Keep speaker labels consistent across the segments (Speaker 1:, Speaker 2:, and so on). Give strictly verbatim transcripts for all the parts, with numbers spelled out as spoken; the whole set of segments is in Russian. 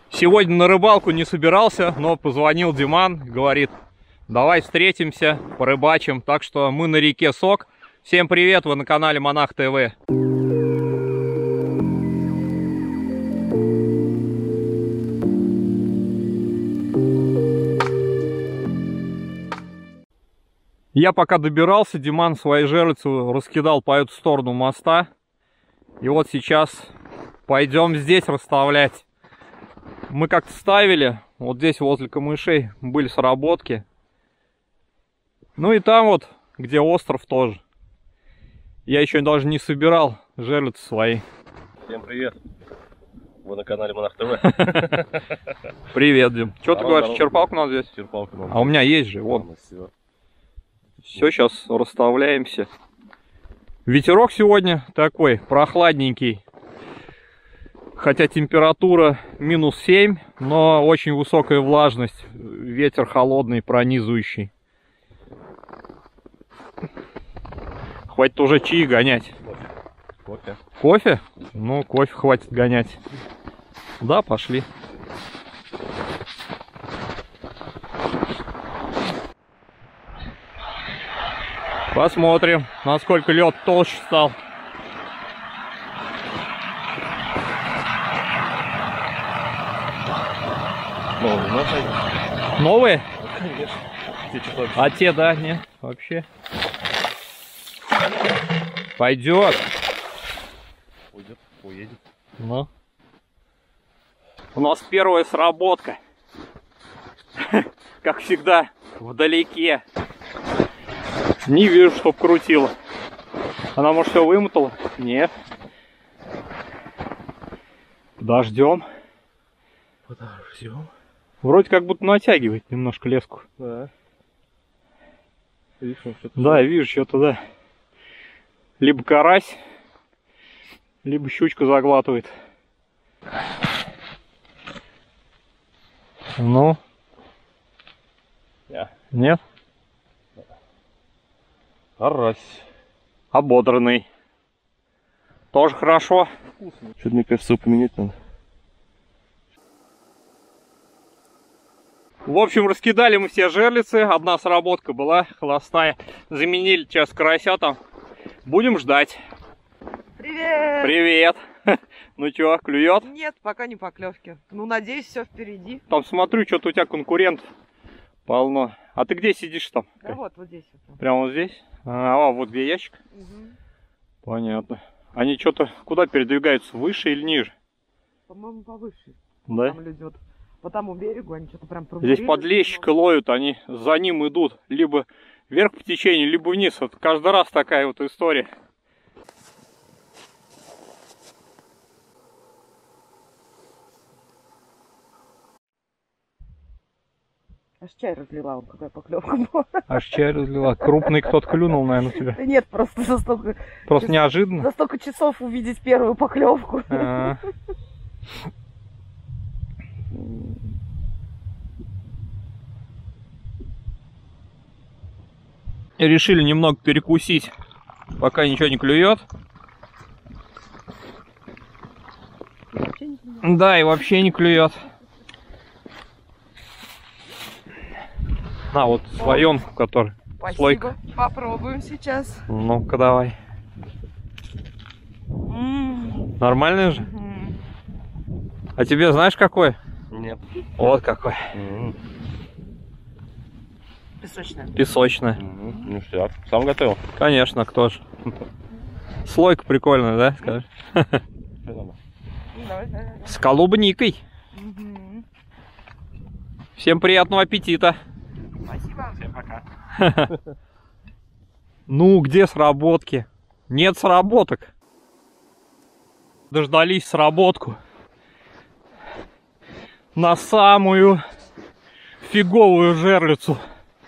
Speaker 1: Сегодня на рыбалку не собирался, но позвонил Диман, говорит, давай встретимся, порыбачим. Так что мы на реке Сок. Всем привет, вы на канале Монах ТВ. Я пока добирался, Диман свою жерлицу раскидал по эту сторону моста. И вот сейчас пойдем здесь расставлять. Мы как-то ставили, вот здесь возле камышей были сработки. Ну и там вот, где остров тоже. Я еще даже не собирал жерлицы свои.
Speaker 2: Всем привет. Вы на канале Монах ТВ.
Speaker 1: Привет, Дим. Что ты говоришь, черпалку надо взять?
Speaker 2: Черпалку надо.
Speaker 1: А у меня есть же, вон. Все, сейчас расставляемся. Ветерок сегодня такой прохладненький. Хотя температура минус семь, но очень высокая влажность. Ветер холодный, пронизывающий. Хватит уже чаи гонять.
Speaker 2: Кофе.
Speaker 1: Кофе? Ну, кофе хватит гонять. Да, пошли. Посмотрим, насколько лед толще стал.
Speaker 2: Новые, новые?
Speaker 1: Новые?
Speaker 2: Конечно. Те, что...
Speaker 1: А те, да, не, вообще. Пойдет.
Speaker 2: Уйдет, уедет.
Speaker 1: Ну. У нас первая сработка. Как всегда, вдалеке. Не вижу, чтоб крутила. Она, может, все вымотала? Нет. Подождем.
Speaker 2: Подождем.
Speaker 1: Вроде как будто натягивает немножко леску.
Speaker 2: Да. Видишь, что-то.
Speaker 1: Да, я вижу, что-то, да. Либо карась, либо щучка заглатывает. Ну?
Speaker 2: Yeah.
Speaker 1: Нет?
Speaker 2: Карась.
Speaker 1: Ободранный. Тоже хорошо.
Speaker 2: Вкусно. Что-то, мне кажется, его поменять надо.
Speaker 1: В общем, раскидали мы все жерлицы. Одна сработка была холостая. Заменили сейчас карася там. Будем ждать.
Speaker 3: Привет!
Speaker 1: Привет! Ну чё, клюет?
Speaker 3: Нет, пока не поклевки. Ну, надеюсь, все впереди.
Speaker 1: Там смотрю, что-то у тебя конкурентов полно. А ты где сидишь там?
Speaker 3: Да вот, вот здесь. Вот.
Speaker 1: Прямо вот здесь? А, вот где ящик?
Speaker 3: Угу.
Speaker 1: Понятно. Они что-то куда передвигаются? Выше или ниже?
Speaker 3: По-моему, повыше.
Speaker 1: Да?
Speaker 3: Там идет по тому берегу, они что-то прям пробурили.
Speaker 1: Здесь подлещика ловят, они за ним идут. Либо вверх по течению, либо вниз. Вот каждый раз такая вот история.
Speaker 3: Аж чай разлила, он какая поклевка была.
Speaker 1: Аж чай разлила. Крупный кто-то клюнул, наверное, тебя.
Speaker 3: Да нет, просто за столько...
Speaker 1: Просто
Speaker 3: час...
Speaker 1: неожиданно.
Speaker 3: За столько часов увидеть первую поклевку.
Speaker 1: А -а -а. Решили немного перекусить, пока ничего не клюет. Да, и вообще не клюет. На, вот слоенку, который.
Speaker 3: Спасибо.
Speaker 1: Слойка.
Speaker 3: Попробуем сейчас.
Speaker 1: Ну-ка, давай.
Speaker 3: М-м-м.
Speaker 1: Нормальный же?
Speaker 3: М-м.
Speaker 1: А тебе знаешь какой?
Speaker 2: Нет.
Speaker 1: Вот какой.
Speaker 2: М-м.
Speaker 3: Песочная.
Speaker 1: Песочная.
Speaker 2: М-м. Ну что, сам готовил?
Speaker 1: Конечно, кто же. Слойка прикольная, да, скажешь?
Speaker 3: Давай, давай, давай.
Speaker 1: С клубникой.
Speaker 3: Угу.
Speaker 1: Всем приятного аппетита.
Speaker 3: Спасибо.
Speaker 2: Всем пока.
Speaker 1: Ну, где сработки? Нет сработок. Дождались сработку. На самую фиговую жерлицу.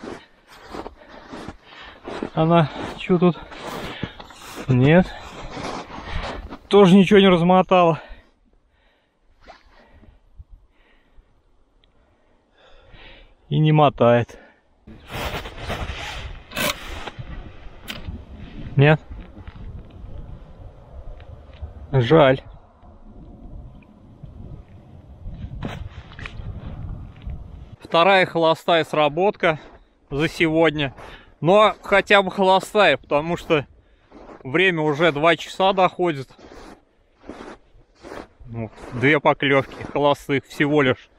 Speaker 1: Она что тут? Нет. Тоже ничего не размотала. И не мотает. Нет? Жаль. вторая холостая сработка за сегодня. Но хотя бы холостая, потому что время уже два часа доходит. Ну, две поклевки холостых всего лишь.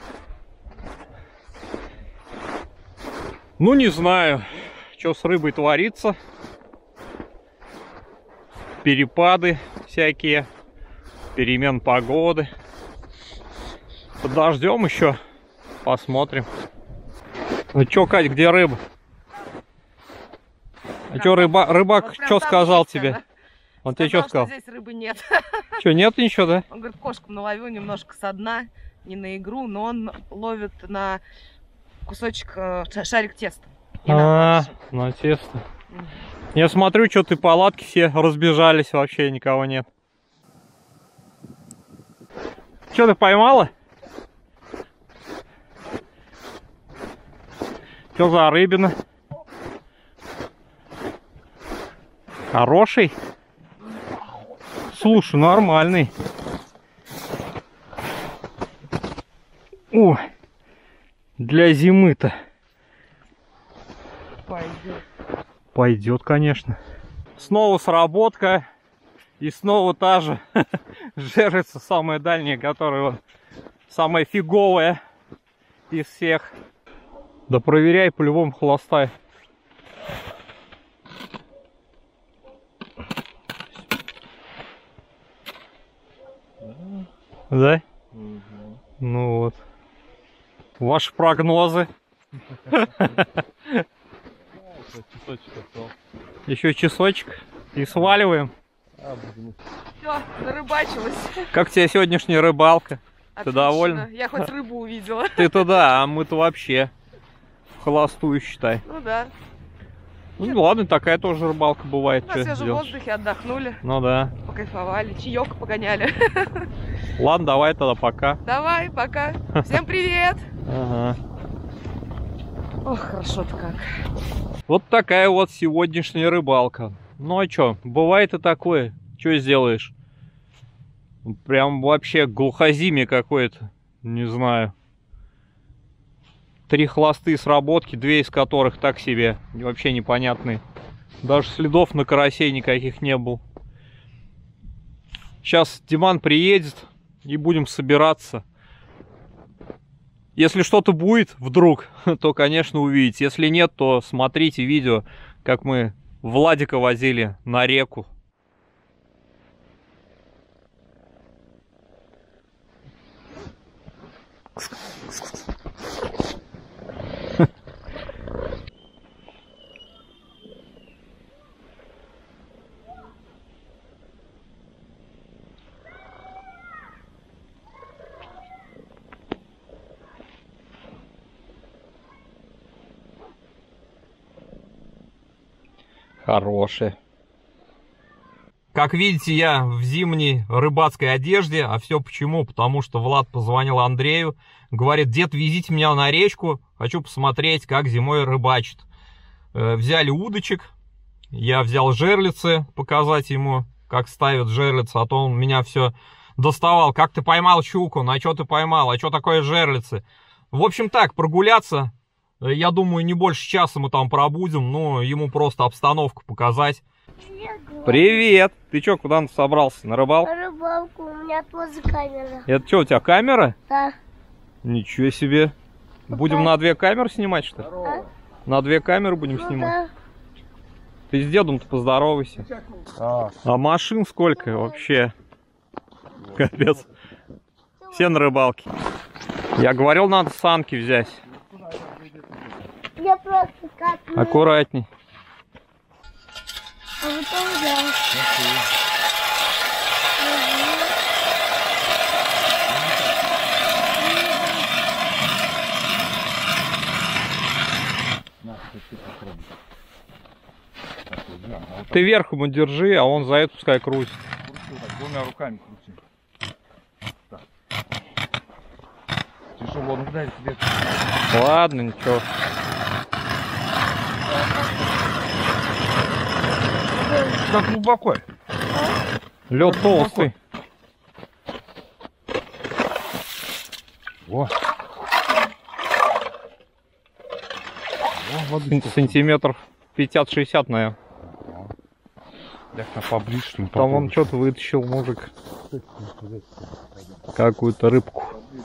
Speaker 1: Ну, не знаю, что с рыбой творится. Перепады всякие, перемен погоды. Подождем еще, посмотрим. Ну чё, Кать, где рыба? А чё, рыба, рыбак, вот что сказал тебе? Она. Он сказал, тебе что сказал?
Speaker 3: Что здесь рыбы нет.
Speaker 1: Что, нет ничего, да?
Speaker 3: Он говорит, кошку наловил немножко со дна, не на игру, но он ловит на кусочек, шарик теста.
Speaker 1: А, на тесто. Угу. Я смотрю, что ты палатки все разбежались, вообще никого нет. Что, ты поймала? Что за рыбина? Хороший? Слушай, нормальный. О, для зимы-то.
Speaker 3: Пойдет.
Speaker 1: Пойдет, конечно. Снова сработка. И снова та же жерлица, самая дальняя, которая самая фиговая из всех. Да проверяй, по-любому холостая. Да? Угу. Ну вот. Ваши прогнозы. Еще часочек и сваливаем.
Speaker 3: Все, зарыбачилась.
Speaker 1: Как тебе сегодняшняя рыбалка?
Speaker 3: Отлично.
Speaker 1: Ты довольна?
Speaker 3: Я хоть рыбу увидела.
Speaker 1: Ты-то да, а мы-то вообще холостую, считай.
Speaker 3: Ну да.
Speaker 1: Ну ладно, такая тоже рыбалка бывает.
Speaker 3: На свежем воздухе отдохнули.
Speaker 1: Ну да.
Speaker 3: Покайфовали, чаек погоняли.
Speaker 1: Ладно, давай тогда пока.
Speaker 3: Давай, пока. Всем привет.
Speaker 1: Ага.
Speaker 3: Ох, хорошо-то как.
Speaker 1: Вот такая вот сегодняшняя рыбалка. Ну а что, бывает и такое. Что сделаешь? Прям вообще глухозимие какое-то. Не знаю. Три холостые сработки, две из которых так себе. Вообще непонятные. Даже следов на карасей никаких не было. Сейчас Диман приедет и будем собираться. Если что-то будет вдруг, то, конечно, увидите. Если нет, то смотрите видео, как мы Владика возили на реку. Хорошие. Как видите, я в зимней рыбацкой одежде. А все почему? Потому что Влад позвонил Андрею. Говорит, дед, везите меня на речку. Хочу посмотреть, как зимой рыбачат. Взяли удочек. Я взял жерлицы, показать ему, как ставят жерлицы. А то он меня все доставал. Как ты поймал щуку? На что ты поймал? А что такое жерлицы? В общем так, прогуляться. Я думаю, не больше часа мы там пробудем. Но ему просто обстановку показать. Привет! Ты что, куда собрался? На рыбалку?
Speaker 4: На рыбалку, у меня тоже камера.
Speaker 1: Это что, у тебя камера?
Speaker 4: Да.
Speaker 1: Ничего себе. Будем на две камеры снимать, что ли?
Speaker 4: А?
Speaker 1: На две камеры будем
Speaker 4: Ну,
Speaker 1: снимать?
Speaker 4: да.
Speaker 1: Ты с дедом-то поздоровайся. А. а машин сколько вообще? Капец. Все на рыбалке. Я говорил, надо санки взять.
Speaker 4: Я просто как...
Speaker 1: Аккуратней.
Speaker 4: А вот он, да.
Speaker 1: Ты вверх ему держи, а он за это пускай крутит.
Speaker 5: Двумя руками крути. Так. Тяжело, ну дай тебе.
Speaker 1: Ладно, ничего.
Speaker 5: Как глубоко?
Speaker 1: Лед толстый.
Speaker 5: Во.
Speaker 1: Сан- Сантиметров пятьдесят-шестьдесят, наверное.
Speaker 5: Так на поближе, что ли,
Speaker 1: Там он
Speaker 5: попробуй.
Speaker 1: что-то вытащил, мужик. Какую-то рыбку.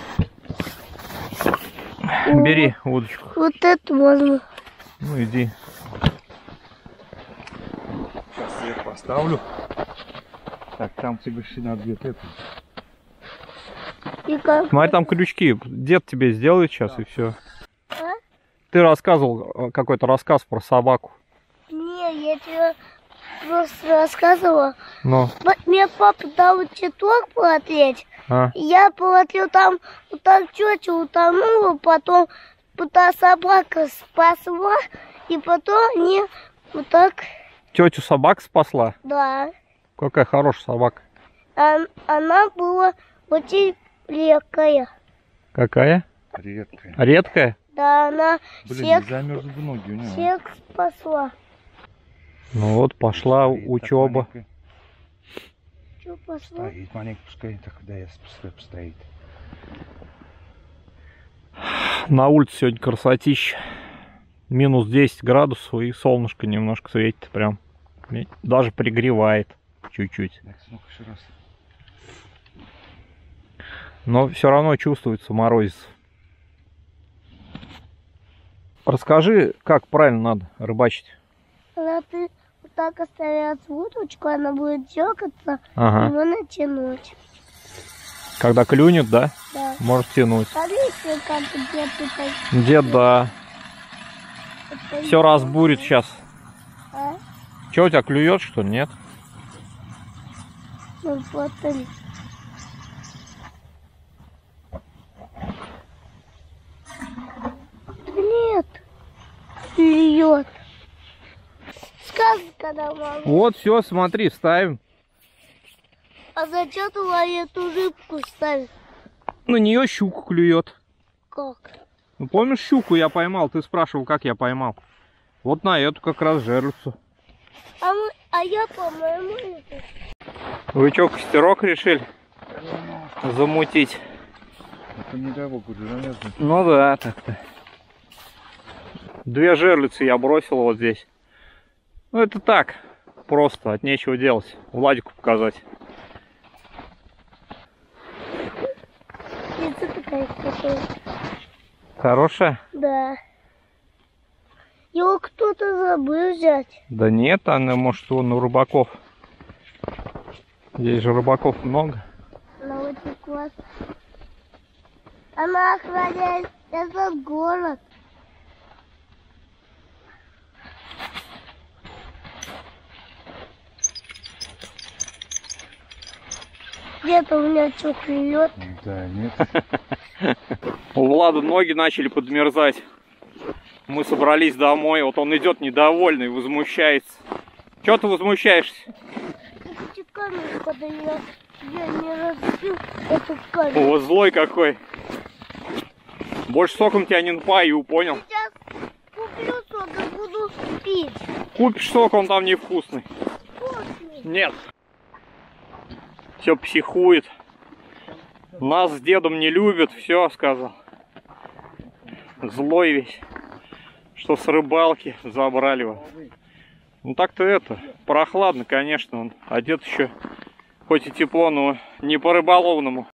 Speaker 1: Бери удочку.
Speaker 4: Вот это можно.
Speaker 1: Ну иди.
Speaker 5: Сейчас свет поставлю. Так, там тебе еще надо где-то это.
Speaker 4: И как?
Speaker 1: Смотри, там крючки. Дед тебе сделает сейчас и все.
Speaker 4: А?
Speaker 1: Ты рассказывал э, какой-то рассказ про собаку.
Speaker 4: Не, я тебе просто рассказывала.
Speaker 1: Ну,
Speaker 4: Вот мне папа дал теток полотреть.
Speaker 1: а.
Speaker 4: И я полотрел там, вот так тетя утонула, потом вот та собака спасла, и потом они вот так,
Speaker 1: Тетю собака спасла.
Speaker 4: да.
Speaker 1: Какая хорошая собака.
Speaker 4: А- она была очень редкая.
Speaker 1: Какая?
Speaker 5: Редкая.
Speaker 1: Редкая?
Speaker 4: Да, она
Speaker 5: Блин,
Speaker 4: всех,
Speaker 5: не замерзли бы ноги у него.
Speaker 4: всех спасла.
Speaker 1: Ну вот, пошла
Speaker 5: Стоит так
Speaker 1: учеба.
Speaker 5: маленько.
Speaker 4: Что спасла?
Speaker 5: Стоит маленько, пускай так, да, я постой, постоит.
Speaker 1: На улице сегодня красотища. Минус десять градусов и солнышко немножко светит прям. И даже пригревает чуть-чуть.
Speaker 5: Так, ну еще раз.
Speaker 1: Но все равно чувствуется морозец. Расскажи, как правильно надо рыбачить.
Speaker 4: Когда ты вот так оставляешь удочку, она будет дергаться,
Speaker 1: Ага.
Speaker 4: его натянуть.
Speaker 1: Когда клюнет, да,
Speaker 4: Да.
Speaker 1: может тянуть.
Speaker 4: Смотрите, как где ты так...
Speaker 1: Дед, да, все разбурит сейчас.
Speaker 4: А?
Speaker 1: Че, у тебя клюет, что ли? Нет?
Speaker 4: Ну, смотри. Нет. Льет. Сказка нам, мама.
Speaker 1: Вот, все, смотри, ставим.
Speaker 4: А зачем туда эту рыбку ставить?
Speaker 1: На нее щуку клюет.
Speaker 4: Как?
Speaker 1: Ну, помнишь, щуку я поймал? Ты спрашивал, как я поймал. Вот на эту как раз жерлицу.
Speaker 4: А, мы, а я, по-моему, это...
Speaker 1: Вы что, костерок решили замутить?
Speaker 5: Это не дай бог, уже замерзнет.
Speaker 1: Ну да, так-то. Две жерлицы я бросил вот здесь. Ну это так, просто, от нечего делать. Владику показать.
Speaker 4: Птица такая красивая.
Speaker 1: Хорошая?
Speaker 4: Да. Его кто-то забыл взять.
Speaker 1: Да нет, она, может, он у рыбаков. Здесь же рыбаков много.
Speaker 4: Она очень классная. Она охраняет этот город. Где-то у меня что клюет.
Speaker 5: Да, нет.
Speaker 1: У Влада ноги начали подмерзать. Мы собрались домой, вот он идет недовольный, возмущается. Чего ты возмущаешься?
Speaker 4: Эти камеры, когда я, я не разбил эту камеру.
Speaker 1: О, злой какой. Больше соком тебя не напою, понял?
Speaker 4: Сейчас куплю сок и буду пить.
Speaker 1: Купишь сок, он там невкусный.
Speaker 4: Вкусный.
Speaker 1: Нет. Все психует. Нас с дедом не любят, все сказал. Злой весь. Что с рыбалки забрали его. Ну так-то это, прохладно, конечно, он одет еще, хоть и тепло, но не по рыболовному.